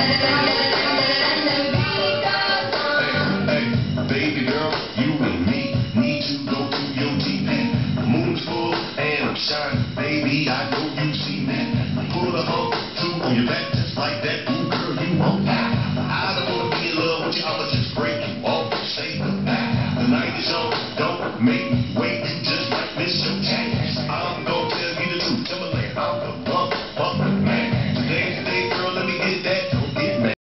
Hey, baby girl, you and me need to go to your TV. Moon's full and I'm shining, baby. I